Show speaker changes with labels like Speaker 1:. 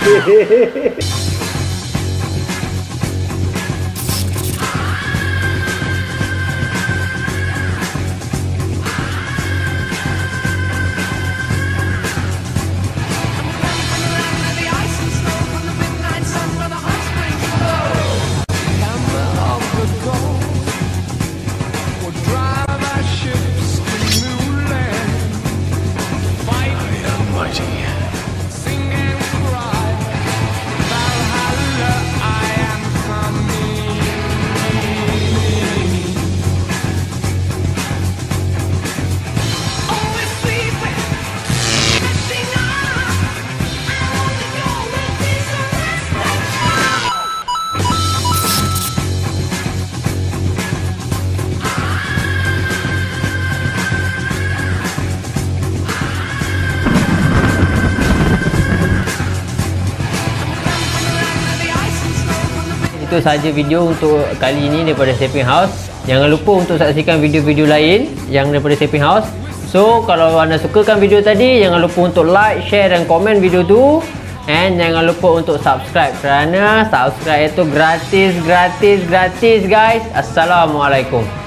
Speaker 1: Itu sahaja video untuk kali ini daripada Shaping House. Jangan lupa untuk saksikan video-video lain yang daripada Shaping House. So kalau anda sukakan video tadi, jangan lupa untuk like, share dan komen video tu. And jangan lupa untuk subscribe, kerana subscribe itu gratis guys. Assalamualaikum.